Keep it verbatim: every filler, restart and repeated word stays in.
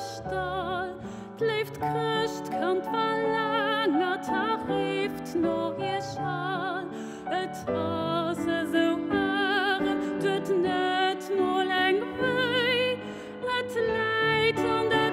Stall. Leeft Christkant verlängert, er rieft noch ihr Schal. Et hase so Ehre, tut net nur lang weh, et leid an der